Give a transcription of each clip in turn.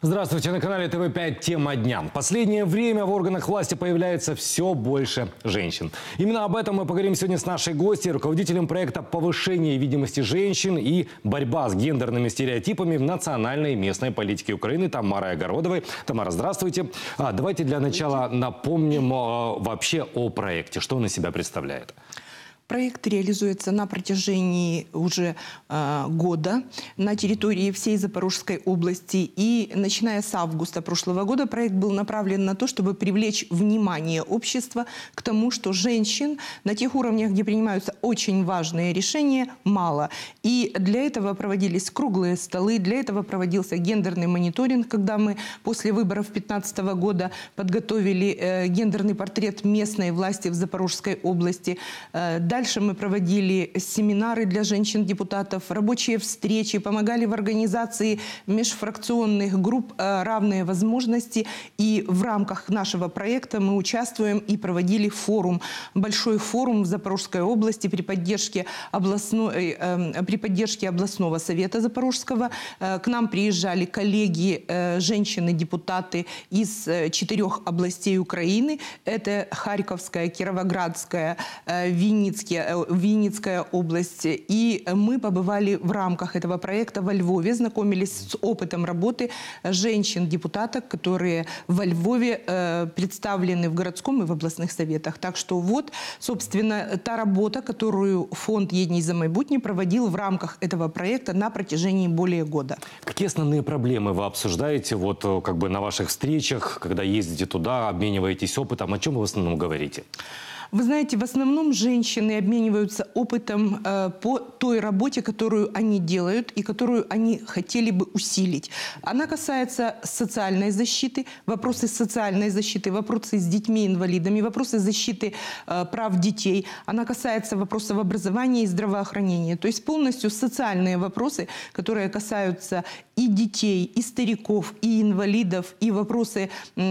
Здравствуйте, на канале ТВ5 «Тема дня». В последнее время в органах власти появляется все больше женщин. Именно об этом мы поговорим сегодня с нашей гостьей, руководителем проекта «Повышение видимости женщин и борьба с гендерными стереотипами в национальной и местной политике Украины» Тамарой Огородовой. Тамара, здравствуйте. Давайте для начала напомним вообще о проекте. Что он из себя представляет? Проект реализуется на протяжении уже года на территории всей Запорожской области. И начиная с августа прошлого года проект был направлен на то, чтобы привлечь внимание общества к тому, что женщин на тех уровнях, где принимаются очень важные решения, мало. И для этого проводились круглые столы, для этого проводился гендерный мониторинг, когда мы после выборов 2015 года подготовили гендерный портрет местной власти в Запорожской области. Дальше мы проводили семинары для женщин-депутатов, рабочие встречи, помогали в организации межфракционных групп «Равные возможности». И в рамках нашего проекта мы участвуем и проводили форум, большой форум в Запорожской области при поддержке областного совета Запорожского. К нам приезжали коллеги, женщины-депутаты из 4 областей Украины. Это Харьковская, Кировоградская, Винницкая область. И мы побывали в рамках этого проекта во Львове, знакомились с опытом работы женщин-депутаток, которые во Львове представлены в городском и в областных советах. Так что вот, собственно, та работа, которую фонд «Єдність за майбутнє» проводил в рамках этого проекта на протяжении более года. Какие основные проблемы вы обсуждаете на ваших встречах, когда ездите туда, обмениваетесь опытом? О чем вы в основном говорите? Вы знаете, в основном женщины обмениваются опытом по той работе, которую они делают и которую они хотели бы усилить. Она касается социальной защиты, вопросы социальной защиты, вопросы с детьми-инвалидами, вопросы защиты прав детей. Она касается вопросов образования и здравоохранения. То есть полностью социальные вопросы, которые касаются и детей, и стариков, и инвалидов, и вопросы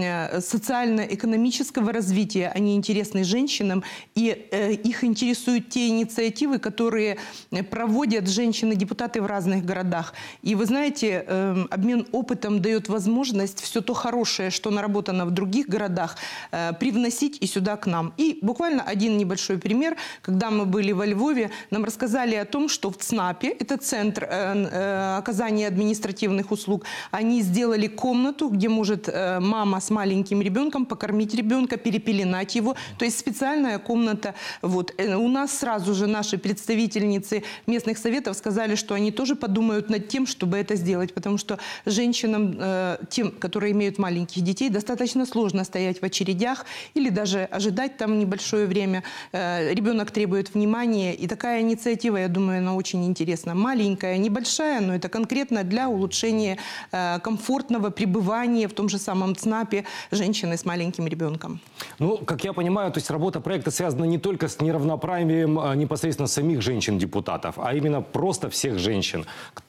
социально-экономического развития, они интересны женщинам. И их интересуют те инициативы, которые проводят женщины-депутаты в разных городах. И вы знаете, обмен опытом дает возможность все то хорошее, что наработано в других городах, привносить и сюда к нам. И буквально один небольшой пример. Когда мы были во Львове, нам рассказали о том, что в ЦНАПе, это Центр оказания административных услуг, они сделали комнату, где может мама с маленьким ребенком покормить ребенка, перепеленать его. То есть специальная комната. Вот. У нас сразу же наши представительницы местных советов сказали, что они тоже подумают над тем, чтобы это сделать, потому что женщинам, тем, которые имеют маленьких детей, достаточно сложно стоять в очередях или даже ожидать там небольшое время. Ребенок требует внимания, и такая инициатива, я думаю, она очень интересна. Маленькая, небольшая, но это конкретно для улучшения комфортного пребывания в том же самом ЦНАПе женщины с маленьким ребенком. Ну, как я понимаю, то есть работа проекта связана не только с неравноправием непосредственно самих женщин-депутатов, а именно просто всех женщин.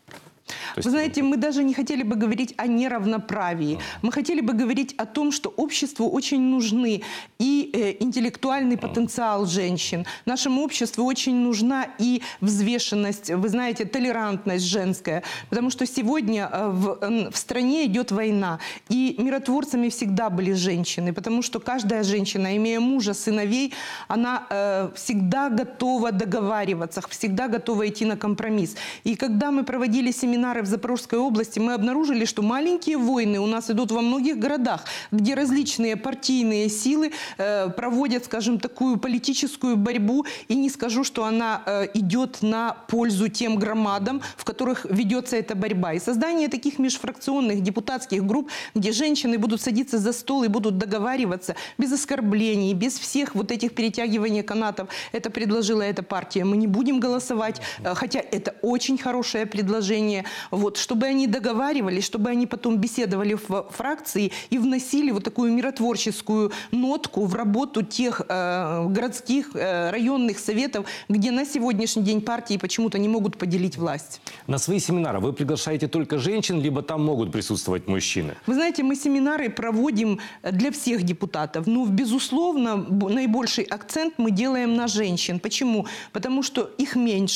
Вы знаете, мы даже не хотели бы говорить о неравноправии. Мы хотели бы говорить о том, что обществу очень нужны и интеллектуальный потенциал женщин. Нашему обществу очень нужна и взвешенность, вы знаете, толерантность женская. Потому что сегодня в стране идет война. И миротворцами всегда были женщины. Потому что каждая женщина, имея мужа, сыновей, она всегда готова договариваться, всегда готова идти на компромисс. И когда мы проводили семинары в Запорожской области, мы обнаружили, что маленькие войны у нас идут во многих городах, где различные партийные силы проводят, скажем, такую политическую борьбу. И не скажу, что она идет на пользу тем громадам, в которых ведется эта борьба. И создание таких межфракционных депутатских групп, где женщины будут садиться за стол и будут договариваться без оскорблений, без всех вот этих перетягиваний канатов, это предложила эта партия. Мы не будем голосовать, хотя это очень хорошее предложение. Вот, чтобы они договаривались, чтобы они потом беседовали в фракции и вносили вот такую миротворческую нотку в работу тех городских, районных советов, где на сегодняшний день партии почему-то не могут поделить власть. На свои семинары вы приглашаете только женщин, либо там могут присутствовать мужчины? Вы знаете, мы семинары проводим для всех депутатов. Но, безусловно, наибольший акцент мы делаем на женщин. Почему? Потому что их меньше.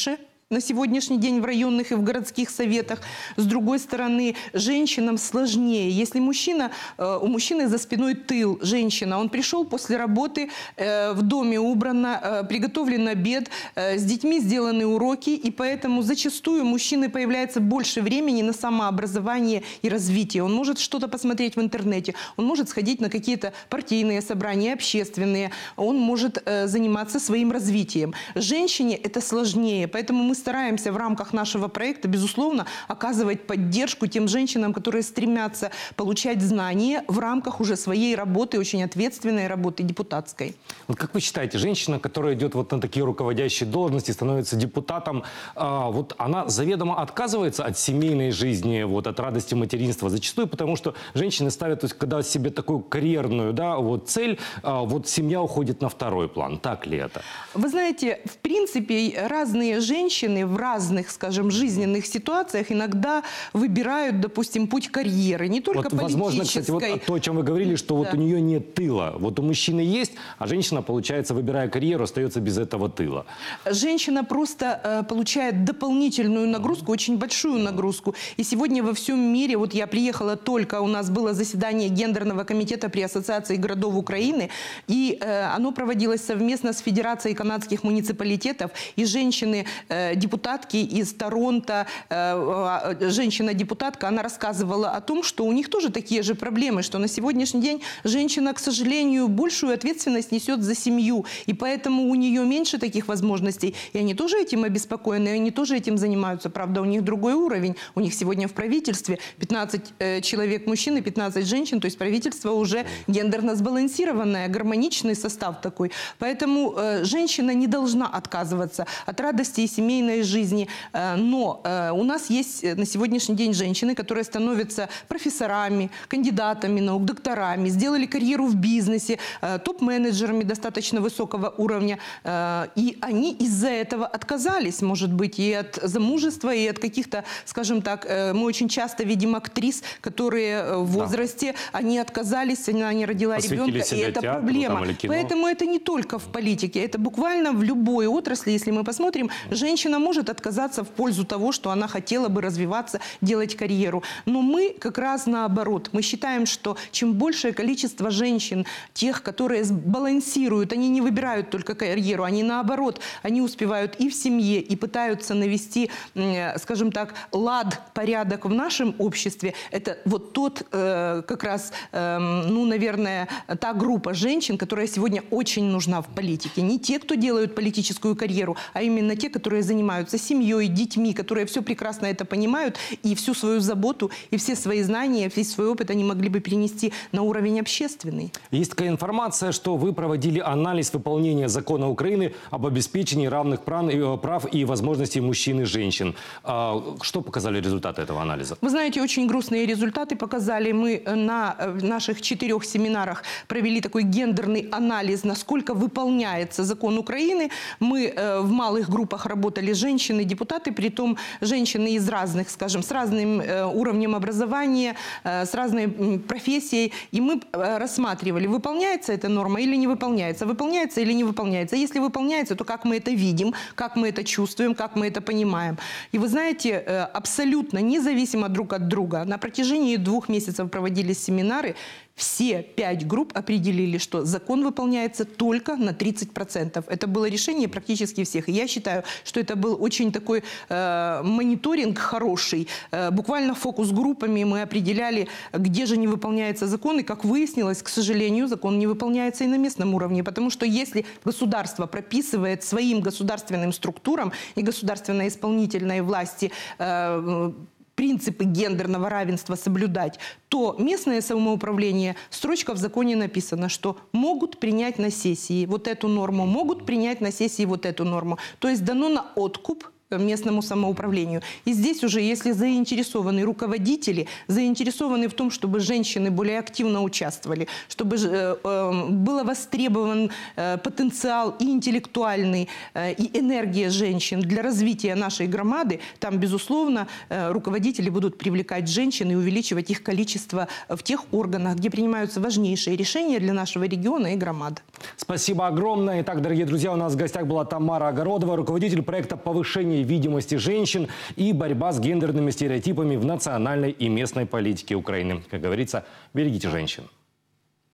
на сегодняшний день в районных и в городских советах. С другой стороны, женщинам сложнее. Если у мужчины за спиной тыл, женщина, он пришел после работы, в доме убрано, приготовлен обед, с детьми сделаны уроки, и поэтому зачастую у мужчины появляется больше времени на самообразование и развитие. Он может что-то посмотреть в интернете, он может сходить на какие-то партийные собрания, общественные, он может заниматься своим развитием. Женщине это сложнее, поэтому мы стараемся в рамках нашего проекта, безусловно, оказывать поддержку тем женщинам, которые стремятся получать знания в рамках уже своей работы, очень ответственной работы, депутатской. Вот как вы считаете, женщина, которая идет вот на такие руководящие должности, становится депутатом, вот она заведомо отказывается от семейной жизни, вот, от радости материнства? Зачастую потому, что женщины ставят, то есть, когда себе такую карьерную, да, вот, цель, вот семья уходит на второй план. Так ли это? Вы знаете, в принципе, разные женщины в разных, скажем, жизненных ситуациях иногда выбирают, допустим, путь карьеры, не только вот, политической. возможно, кстати, вот то, о чем вы говорили, что вот у нее нет тыла. Вот у мужчины есть, а женщина, получается, выбирая карьеру, остается без этого тыла. Женщина просто получает дополнительную нагрузку, очень большую нагрузку. И сегодня во всем мире, вот я приехала только, у нас было заседание гендерного комитета при Ассоциации городов Украины, и оно проводилось совместно с Федерацией канадских муниципалитетов, и женщины-депутатки из Торонто, женщина-депутатка, она рассказывала о том, что у них тоже такие же проблемы, что на сегодняшний день женщина, к сожалению, большую ответственность несет за семью, и поэтому у нее меньше таких возможностей, и они тоже этим обеспокоены, и они тоже этим занимаются. Правда, у них другой уровень, у них сегодня в правительстве 15 человек мужчин и 15 женщин, то есть правительство уже гендерно сбалансированное, гармоничный состав такой. Поэтому женщина не должна отказываться от радости и семейной жизни, но у нас есть на сегодняшний день женщины, которые становятся профессорами, кандидатами наук, докторами, сделали карьеру в бизнесе, топ-менеджерами достаточно высокого уровня, и они из-за этого отказались, может быть, и от замужества, и от каких-то, скажем так, мы очень часто видим актрис, которые в возрасте, они отказались, она не родила ребенка, и это проблема. Поэтому это не только в политике, это буквально в любой отрасли, если мы посмотрим, женщина может отказаться в пользу того, что она хотела бы развиваться, делать карьеру. Но мы как раз наоборот, мы считаем, что чем большее количество женщин, тех, которые балансируют, они не выбирают только карьеру, они наоборот, они успевают и в семье, и пытаются навести, скажем так, лад, порядок в нашем обществе. Это вот тот, как раз, ну, наверное, та группа женщин, которая сегодня очень нужна в политике. Не те, кто делают политическую карьеру, а именно те, которые занимаются семьей, детьми, которые все прекрасно это понимают, и всю свою заботу, и все свои знания, весь свой опыт они могли бы перенести на уровень общественный. Есть такая информация, что вы проводили анализ выполнения закона Украины об обеспечении равных прав и возможностей мужчин и женщин. Что показали результаты этого анализа? Вы знаете, очень грустные результаты показали. Мы на наших 4 семинарах провели такой гендерный анализ, насколько выполняется закон Украины. Мы в малых группах работали женщины, депутаты, притом женщины из разных, скажем, с разным уровнем образования, с разной профессией. И мы рассматривали, выполняется эта норма или не выполняется, выполняется или не выполняется. Если выполняется, то как мы это видим, как мы это чувствуем, как мы это понимаем. И вы знаете, абсолютно независимо друг от друга, на протяжении 2 месяцев проводились семинары, все 5 групп определили, что закон выполняется только на 30%. Это было решение практически всех. И я считаю, что это был очень такой мониторинг хороший. Буквально фокус-группами мы определяли, где же не выполняется закон. И, как выяснилось, к сожалению, закон не выполняется и на местном уровне. Потому что если государство прописывает своим государственным структурам и государственной исполнительной власти принципы гендерного равенства соблюдать, то местное самоуправление, строчка в законе написана, что могут принять на сессии вот эту норму, могут принять на сессии вот эту норму. То есть дано на откуп местному самоуправлению. И здесь уже, если заинтересованы руководители, заинтересованы в том, чтобы женщины более активно участвовали, чтобы был востребован потенциал и интеллектуальный, и энергия женщин для развития нашей громады, там, безусловно, руководители будут привлекать женщин и увеличивать их количество в тех органах, где принимаются важнейшие решения для нашего региона и громады. Спасибо огромное. Итак, дорогие друзья, у нас в гостях была Тамара Огородова, руководитель проекта повышения видимости женщин и борьба с гендерными стереотипами в национальной и местной политике Украины. Как говорится, берегите женщин.